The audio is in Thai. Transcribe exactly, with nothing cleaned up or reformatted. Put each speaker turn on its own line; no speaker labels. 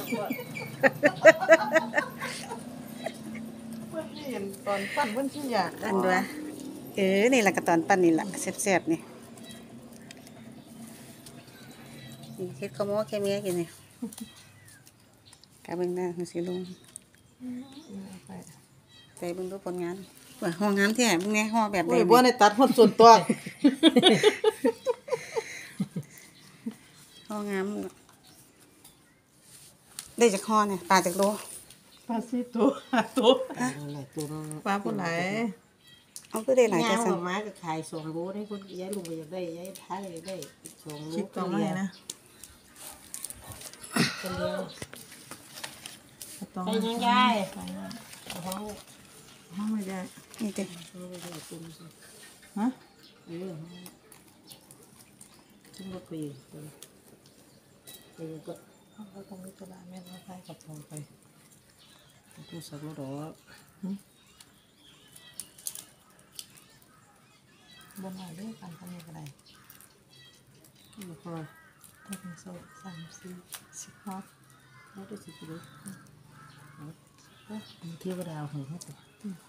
เพิ่นเห็นตอนปั้นเพิ่นสิอยาก
อันด้วยเออนี่แหละกระตอนปั้นนี่แหละแซ่บๆนี่นี่เฮ็ดข้าวหม้อแค่เมียกินนี่กะเบิ่งหน้ามันสิลงไปเบิ่งดูผลงานว่าห้องงามแท้เบิ่งแน่ห่อแบบใด
โอ้ยบ่ได้ตัดหมดส่วนตัว
ห้องงามได้จากห่อเนี่ยปลาจากโล
ปลาสิตัวห้าตัว
หลายตัว
ปลาผู้ไหน
เอาคือได้หลาย
ยา
จั
ว
งซั่น
มาก็ขายสองโลให้คนย้ายลุงไปอยากได้ย้ายท้าอยากได้สองโล
คิดต่อมาให้นะ
คนเดียว
ต้อง
ไปยังยาย
ไปนะ
ห้อง
ห้องไม่ได้
นี่ติ
ห้องไม่ได้ตุ้มสิ
ฮะ
เออขึ้นรถไปไปก็
ห้องก็ต้องมีตลาดแม่นว่าไปกับพอไป
ตู้สักรถหรอ
บ่มาเด้อกันทำยังไง
ไม่พอ
ถ้าเป็นโซ่สามสี่สิบห้า
เขาได้สิบกิโลเที่ยวดาวเหรอ